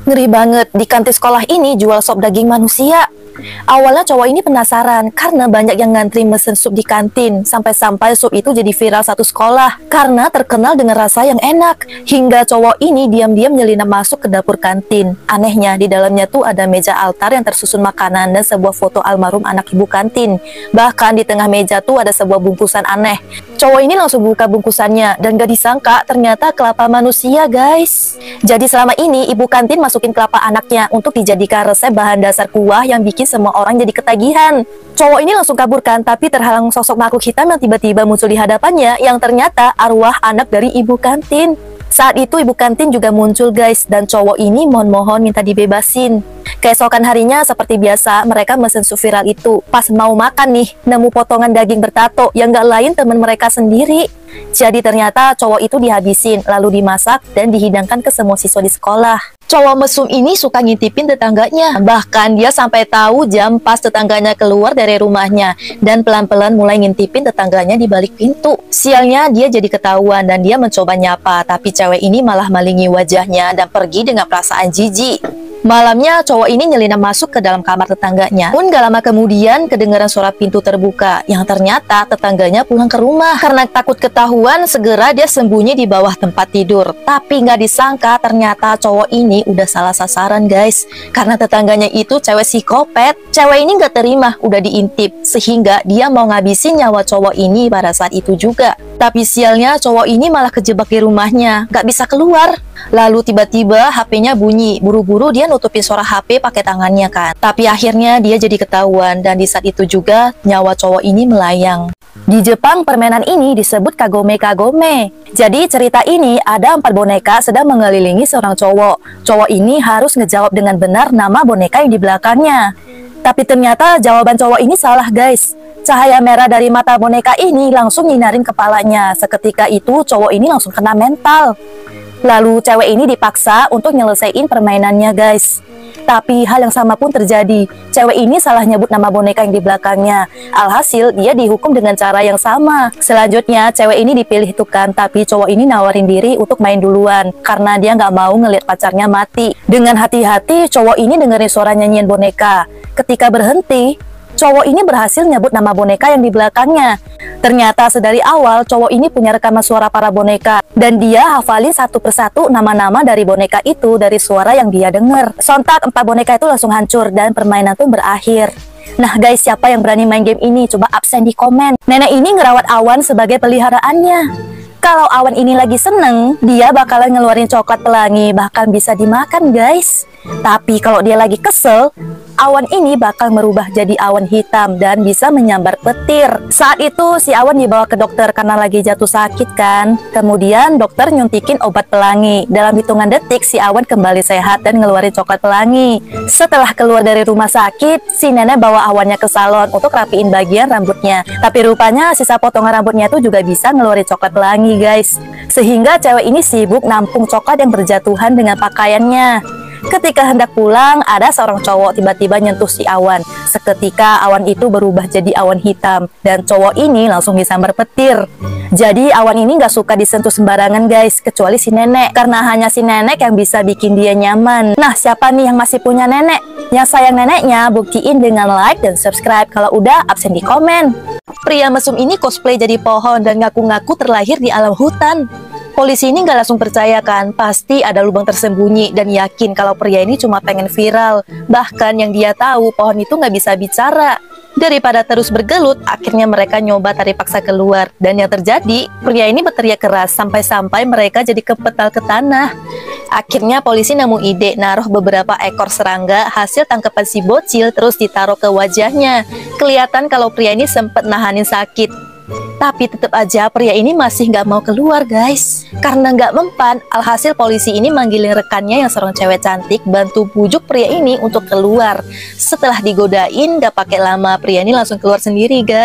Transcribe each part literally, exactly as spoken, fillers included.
Ngeri banget, di kantin sekolah ini jual sop daging manusia. Awalnya cowok ini penasaran karena banyak yang ngantri mesen sup di kantin. Sampai-sampai sup itu jadi viral satu sekolah karena terkenal dengan rasa yang enak. Hingga cowok ini diam-diam nyelinap masuk ke dapur kantin. Anehnya, di dalamnya tuh ada meja altar yang tersusun makanan dan sebuah foto almarhum anak ibu kantin. Bahkan di tengah meja tuh ada sebuah bungkusan aneh. Cowok ini langsung buka bungkusannya dan gak disangka ternyata kelapa manusia, guys. Jadi selama ini ibu kantin masukin kelapa anaknya untuk dijadikan resep bahan dasar kuah yang bikin semua orang jadi ketagihan. Cowok ini langsung kabur kan, tapi terhalang sosok makhluk hitam yang tiba-tiba muncul di hadapannya yang ternyata arwah anak dari ibu kantin. Saat itu ibu kantin juga muncul, guys, dan cowok ini mohon-mohon minta dibebasin. Keesokan harinya seperti biasa mereka mesen sup viral itu. Pas mau makan nih, nemu potongan daging bertato yang gak lain teman mereka sendiri. Jadi ternyata cowok itu dihabisin, lalu dimasak dan dihidangkan ke semua siswa di sekolah. Cowok mesum ini suka ngintipin tetangganya. Bahkan dia sampai tahu jam pas tetangganya keluar dari rumahnya dan pelan-pelan mulai ngintipin tetangganya di balik pintu. Sialnya dia jadi ketahuan dan dia mencoba nyapa, tapi cewek ini malah malingi wajahnya dan pergi dengan perasaan jijik. Malamnya cowok ini nyelinap masuk ke dalam kamar tetangganya. Pun gak lama kemudian kedengaran suara pintu terbuka, yang ternyata tetangganya pulang ke rumah. Karena takut ketahuan, segera dia sembunyi di bawah tempat tidur. Tapi gak disangka ternyata cowok ini udah salah sasaran, guys. Karena tetangganya itu cewek psikopat. Cewek ini gak terima udah diintip, sehingga dia mau ngabisin nyawa cowok ini pada saat itu juga. Tapi sialnya cowok ini malah kejebak di rumahnya, gak bisa keluar. Lalu tiba-tiba H P-nya bunyi. Buru-buru dia nutupin suara H P pakai tangannya kan. Tapi akhirnya dia jadi ketahuan dan di saat itu juga nyawa cowok ini melayang. Di Jepang permainan ini disebut kagome kagome. Jadi cerita ini ada empat boneka sedang mengelilingi seorang cowok. Cowok ini harus ngejawab dengan benar nama boneka yang di belakangnya. Tapi ternyata jawaban cowok ini salah, guys. Cahaya merah dari mata boneka ini langsung nyinarin kepalanya. Seketika itu cowok ini langsung kena mental. Lalu cewek ini dipaksa untuk nyelesain permainannya, guys. Tapi hal yang sama pun terjadi. Cewek ini salah nyebut nama boneka yang di belakangnya. Alhasil dia dihukum dengan cara yang sama. Selanjutnya cewek ini dipilih tuh kan, tapi cowok ini nawarin diri untuk main duluan karena dia nggak mau ngeliat pacarnya mati. Dengan hati-hati cowok ini dengerin suara nyanyian boneka. Ketika berhenti, cowok ini berhasil nyebut nama boneka yang di belakangnya. Ternyata sedari awal cowok ini punya rekaman suara para boneka dan dia hafalin satu persatu nama-nama dari boneka itu dari suara yang dia dengar. Sontak empat boneka itu langsung hancur dan permainan pun berakhir. Nah guys, siapa yang berani main game ini? Coba absen di komen. Nenek ini ngerawat Awan sebagai peliharaannya. Kalau Awan ini lagi seneng, dia bakalan ngeluarin coklat pelangi, bahkan bisa dimakan, guys. Tapi kalau dia lagi kesel, Awan ini bakal merubah jadi awan hitam dan bisa menyambar petir. Saat itu si Awan dibawa ke dokter karena lagi jatuh sakit kan. Kemudian dokter nyuntikin obat pelangi. Dalam hitungan detik si Awan kembali sehat dan ngeluarin coklat pelangi. Setelah keluar dari rumah sakit, si nenek bawa Awannya ke salon untuk rapiin bagian rambutnya. Tapi rupanya sisa potongan rambutnya itu juga bisa ngeluarin coklat pelangi, guys. Sehingga cewek ini sibuk nampung coklat yang berjatuhan dengan pakaiannya. Ketika hendak pulang, ada seorang cowok tiba-tiba nyentuh si Awan. Seketika awan itu berubah jadi awan hitam dan cowok ini langsung disambar petir. Jadi Awan ini gak suka disentuh sembarangan, guys, kecuali si nenek. Karena hanya si nenek yang bisa bikin dia nyaman. Nah, siapa nih yang masih punya nenek? Yang sayang neneknya, buktiin dengan like dan subscribe. Kalau udah, absen di komen. Pria mesum ini cosplay jadi pohon dan ngaku-ngaku terlahir di alam hutan. Polisi ini nggak langsung percaya kan, pasti ada lubang tersembunyi dan yakin kalau pria ini cuma pengen viral. Bahkan yang dia tahu pohon itu nggak bisa bicara. Daripada terus bergelut, akhirnya mereka nyoba tarik paksa keluar. Dan yang terjadi, pria ini berteriak keras sampai-sampai mereka jadi kepetal ke tanah. Akhirnya polisi nemu ide naruh beberapa ekor serangga hasil tangkapan si bocil terus ditaruh ke wajahnya. Kelihatan kalau pria ini sempat nahanin sakit. Tapi tetap aja pria ini masih nggak mau keluar, guys. Karena nggak mempan, alhasil polisi ini manggilin rekannya yang seorang cewek cantik bantu bujuk pria ini untuk keluar. Setelah digodain, nggak pakai lama, pria ini langsung keluar sendiri, guys.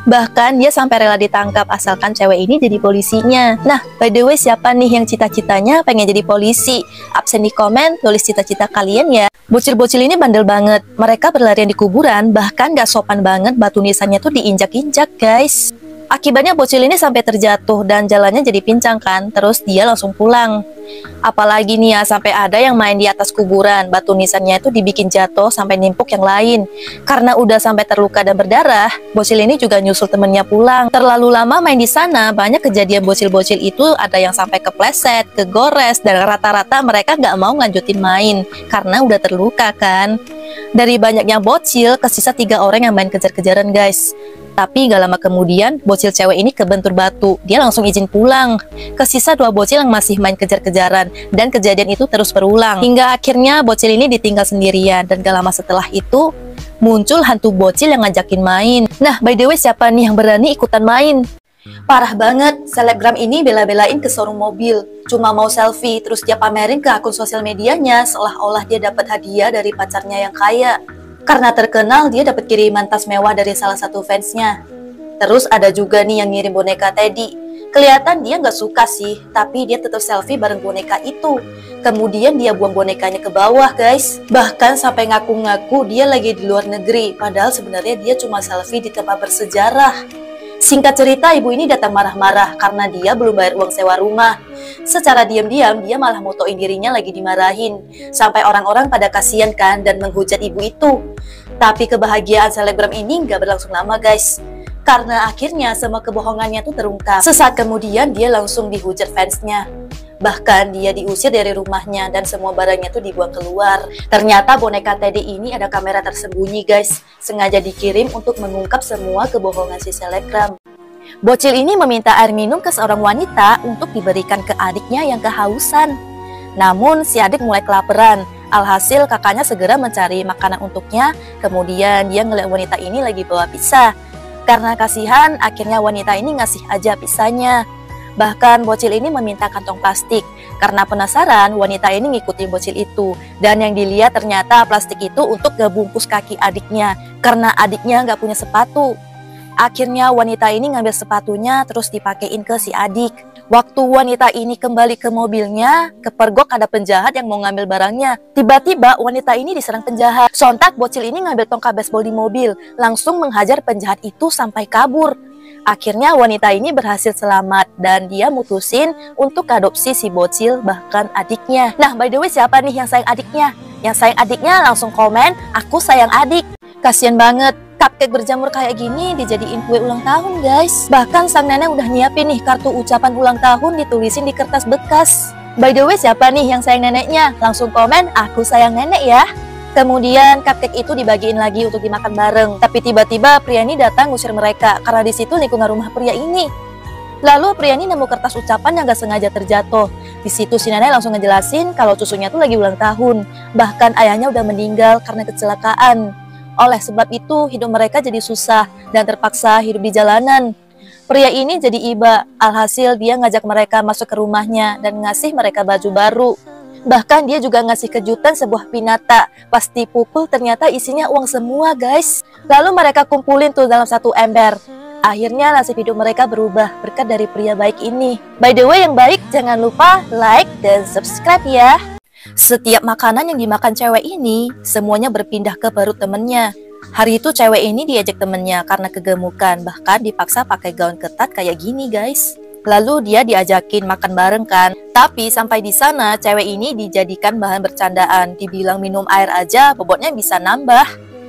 Bahkan dia sampai rela ditangkap asalkan cewek ini jadi polisinya. Nah, by the way, siapa nih yang cita-citanya pengen jadi polisi? Absen di komen, tulis cita-cita kalian ya. Bocil-bocil ini bandel banget. Mereka berlarian di kuburan, bahkan gak sopan banget batu nisannya tuh diinjak-injak, guys. Akibatnya bocil ini sampai terjatuh dan jalannya jadi pincang kan, terus dia langsung pulang. Apalagi nih ya, sampai ada yang main di atas kuburan, batu nisannya itu dibikin jatuh sampai nimpuk yang lain. Karena udah sampai terluka dan berdarah, bocil ini juga nyusul temennya pulang. Terlalu lama main di sana, banyak kejadian bocil-bocil itu ada yang sampai kepleset, kegores, dan rata-rata mereka nggak mau ngelanjutin main karena udah terluka kan. Dari banyaknya bocil, kesisa tiga orang yang main kejar-kejaran, guys. Tapi gak lama kemudian, bocil cewek ini kebentur batu. Dia langsung izin pulang. Kesisa dua bocil yang masih main kejar-kejaran. Dan kejadian itu terus berulang. Hingga akhirnya bocil ini ditinggal sendirian. Dan gak lama setelah itu, muncul hantu bocil yang ngajakin main. Nah, by the way, siapa nih yang berani ikutan main? Parah banget, selebgram ini bela-belain ke showroom mobil. Cuma mau selfie, terus dia pamerin ke akun sosial medianya. Seolah-olah dia dapat hadiah dari pacarnya yang kaya. Karena terkenal, dia dapat kiriman tas mewah dari salah satu fansnya. Terus ada juga nih yang ngirim boneka Teddy. Kelihatan dia nggak suka sih, tapi dia tetap selfie bareng boneka itu. Kemudian dia buang bonekanya ke bawah, guys. Bahkan sampai ngaku-ngaku dia lagi di luar negeri, padahal sebenarnya dia cuma selfie di tempat bersejarah. Singkat cerita, ibu ini datang marah-marah karena dia belum bayar uang sewa rumah. Secara diam-diam, dia malah motoin dirinya lagi dimarahin. Sampai orang-orang pada kasihan kan dan menghujat ibu itu. Tapi kebahagiaan selebgram ini nggak berlangsung lama, guys. Karena akhirnya semua kebohongannya tuh terungkap. Sesaat kemudian, dia langsung dihujat fansnya. Bahkan dia diusir dari rumahnya dan semua barangnya tuh dibuang keluar. Ternyata boneka Teddy ini ada kamera tersembunyi, guys. Sengaja dikirim untuk mengungkap semua kebohongan si selebgram. Bocil ini meminta air minum ke seorang wanita untuk diberikan ke adiknya yang kehausan. Namun si adik mulai kelaparan. Alhasil kakaknya segera mencari makanan untuknya. Kemudian dia ngeliat wanita ini lagi bawa pizza. Karena kasihan, akhirnya wanita ini ngasih aja pizzanya. Bahkan bocil ini meminta kantong plastik. Karena penasaran, wanita ini ngikutin bocil itu. Dan yang dilihat ternyata plastik itu untuk ngebungkus kaki adiknya. Karena adiknya nggak punya sepatu. Akhirnya wanita ini ngambil sepatunya terus dipakein ke si adik. Waktu wanita ini kembali ke mobilnya, kepergok ada penjahat yang mau ngambil barangnya. Tiba-tiba wanita ini diserang penjahat. Sontak bocil ini ngambil tongkat baseball di mobil. Langsung menghajar penjahat itu sampai kabur. Akhirnya wanita ini berhasil selamat dan dia mutusin untuk adopsi si bocil bahkan adiknya. Nah, by the way, siapa nih yang sayang adiknya? Yang sayang adiknya langsung komen, aku sayang adik. Kasian banget, cupcake berjamur kayak gini dijadiin kue ulang tahun, guys. Bahkan sang nenek udah nyiapin nih kartu ucapan ulang tahun ditulisin di kertas bekas. By the way, siapa nih yang sayang neneknya? Langsung komen, aku sayang nenek ya. Kemudian cupcake itu dibagiin lagi untuk dimakan bareng. Tapi tiba-tiba pria ini datang ngusir mereka karena di situ lingkungan rumah pria ini. Lalu pria ini nemu kertas ucapan yang gak sengaja terjatuh. Di situ si nenek langsung ngejelasin kalau cucunya tuh lagi ulang tahun. Bahkan ayahnya udah meninggal karena kecelakaan. Oleh sebab itu hidup mereka jadi susah dan terpaksa hidup di jalanan. Pria ini jadi iba. Alhasil dia ngajak mereka masuk ke rumahnya dan ngasih mereka baju baru. Bahkan dia juga ngasih kejutan sebuah pinata. Pas dipukul ternyata isinya uang semua, guys. Lalu mereka kumpulin tuh dalam satu ember. Akhirnya nasib hidup mereka berubah berkat dari pria baik ini. By the way, yang baik jangan lupa like dan subscribe ya. Setiap makanan yang dimakan cewek ini semuanya berpindah ke perut temennya. Hari itu cewek ini diajak temennya karena kegemukan. Bahkan dipaksa pakai gaun ketat kayak gini, guys. Lalu dia diajakin makan bareng kan. Tapi sampai di sana cewek ini dijadikan bahan bercandaan. Dibilang minum air aja bobotnya bisa nambah.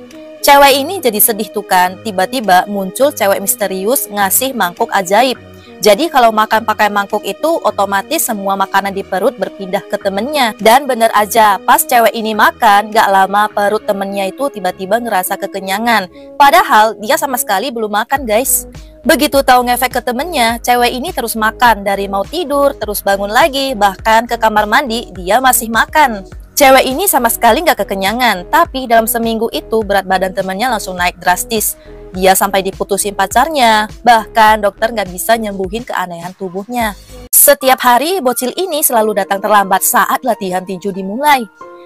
Cewek ini jadi sedih tuh kan. Tiba-tiba muncul cewek misterius ngasih mangkuk ajaib. Jadi kalau makan pakai mangkuk itu otomatis semua makanan di perut berpindah ke temennya. Dan bener aja pas cewek ini makan gak lama perut temennya itu tiba-tiba ngerasa kekenyangan. Padahal dia sama sekali belum makan, guys. Begitu tahu ngefek ke temennya, cewek ini terus makan. Dari mau tidur, terus bangun lagi, bahkan ke kamar mandi, dia masih makan. Cewek ini sama sekali nggak kekenyangan, tapi dalam seminggu itu berat badan temennya langsung naik drastis. Dia sampai diputusin pacarnya, bahkan dokter nggak bisa nyembuhin keanehan tubuhnya. Setiap hari, bocil ini selalu datang terlambat saat latihan tinju dimulai.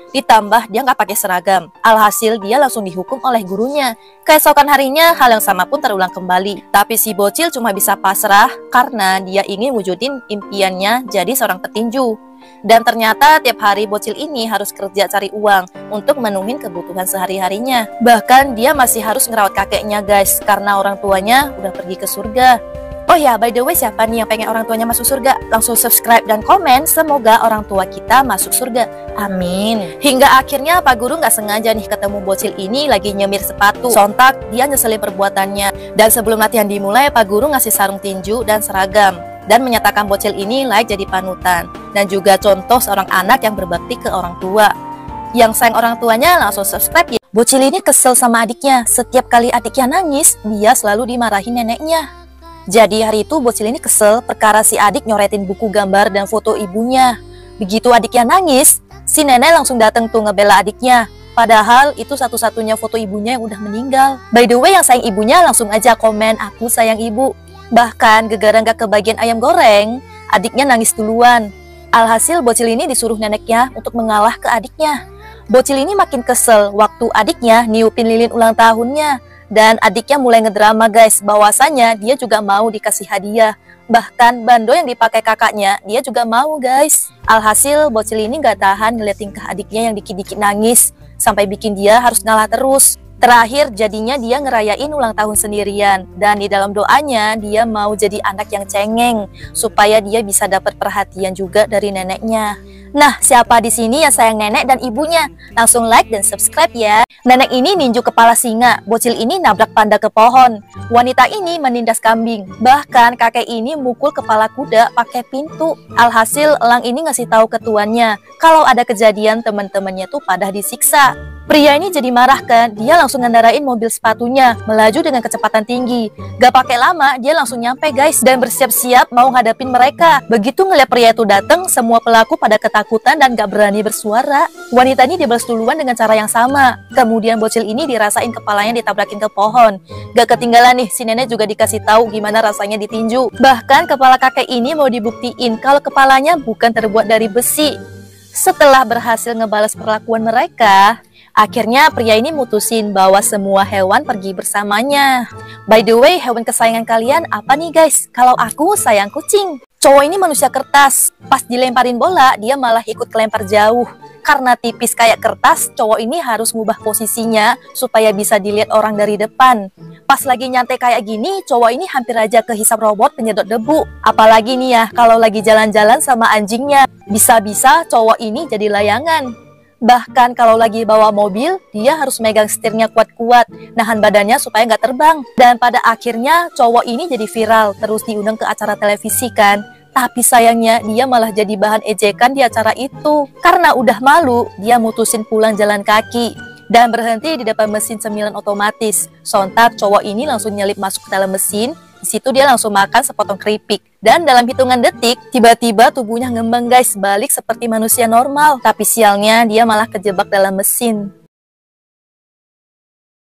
Ditambah dia nggak pakai seragam. Alhasil dia langsung dihukum oleh gurunya. Keesokan harinya hal yang sama pun terulang kembali. Tapi si bocil cuma bisa pasrah karena dia ingin wujudin impiannya jadi seorang petinju. Dan ternyata tiap hari bocil ini harus kerja cari uang untuk menuhin kebutuhan sehari-harinya. Bahkan dia masih harus ngerawat kakeknya guys, karena orang tuanya udah pergi ke surga. Oh ya, by the way, siapa nih yang pengen orang tuanya masuk surga? Langsung subscribe dan komen, semoga orang tua kita masuk surga. Amin. Hingga akhirnya Pak Guru nggak sengaja nih ketemu bocil ini lagi nyemir sepatu. Sontak dia nyeselin perbuatannya. Dan sebelum latihan dimulai, Pak Guru ngasih sarung tinju dan seragam. Dan menyatakan bocil ini layak jadi panutan. Dan juga contoh seorang anak yang berbakti ke orang tua. Yang sayang orang tuanya langsung subscribe ya. Bocil ini kesel sama adiknya. Setiap kali adiknya nangis, dia selalu dimarahin neneknya. Jadi hari itu bocil ini kesel perkara si adik nyoretin buku gambar dan foto ibunya. Begitu adiknya nangis, si nenek langsung datang tuh ngebela adiknya. Padahal itu satu-satunya foto ibunya yang udah meninggal. By the way, yang sayang ibunya langsung aja komen, aku sayang ibu. Bahkan gegara nggak kebagian ayam goreng, adiknya nangis duluan. Alhasil bocil ini disuruh neneknya untuk mengalah ke adiknya. Bocil ini makin kesel waktu adiknya niupin lilin ulang tahunnya. Dan adiknya mulai ngedrama guys, bahwasanya dia juga mau dikasih hadiah. Bahkan bando yang dipakai kakaknya, dia juga mau guys. Alhasil bocil ini gak tahan ngeliat tingkah adiknya yang dikit-dikit nangis, sampai bikin dia harus ngalah terus. Terakhir jadinya dia ngerayain ulang tahun sendirian. Dan di dalam doanya dia mau jadi anak yang cengeng, supaya dia bisa dapat perhatian juga dari neneknya. Nah, siapa di sini yang sayang nenek dan ibunya? Langsung like dan subscribe ya. Nenek ini ninju kepala singa, bocil ini nabrak panda ke pohon. Wanita ini menindas kambing. Bahkan kakek ini mukul kepala kuda pakai pintu. Alhasil elang ini ngasih tahu ke tuannya kalau ada kejadian teman-temannya tuh pada disiksa. Pria ini jadi marah kan, dia langsung ngendarain mobil sepatunya, melaju dengan kecepatan tinggi. Gak pakai lama, dia langsung nyampe guys, dan bersiap-siap mau ngadapin mereka. Begitu ngeliat pria itu datang, semua pelaku pada ketakutan dan gak berani bersuara. Wanita ini dibalas duluan dengan cara yang sama. Kemudian bocil ini dirasain kepalanya ditabrakin ke pohon. Gak ketinggalan nih, si nenek juga dikasih tahu gimana rasanya ditinju. Bahkan kepala kakek ini mau dibuktiin kalau kepalanya bukan terbuat dari besi. Setelah berhasil ngebalas perlakuan mereka, akhirnya pria ini mutusin bahwa semua hewan pergi bersamanya. By the way, hewan kesayangan kalian apa nih guys? Kalau aku sayang kucing. Cowok ini manusia kertas. Pas dilemparin bola, dia malah ikut kelempar jauh. Karena tipis kayak kertas, cowok ini harus ngubah posisinya supaya bisa dilihat orang dari depan. Pas lagi nyantai kayak gini, cowok ini hampir aja kehisap robot penyedot debu. Apalagi nih ya, kalau lagi jalan-jalan sama anjingnya. Bisa-bisa cowok ini jadi layangan. Bahkan kalau lagi bawa mobil, dia harus megang setirnya kuat-kuat, nahan badannya supaya nggak terbang. Dan pada akhirnya cowok ini jadi viral, terus diundang ke acara televisi kan. Tapi sayangnya dia malah jadi bahan ejekan di acara itu. Karena udah malu, dia mutusin pulang jalan kaki dan berhenti di depan mesin cemilan otomatis. Sontak cowok ini langsung nyelip masuk ke dalam mesin. Di situ dia langsung makan sepotong keripik. Dan dalam hitungan detik, tiba-tiba tubuhnya ngembang guys, balik seperti manusia normal. Tapi sialnya dia malah kejebak dalam mesin.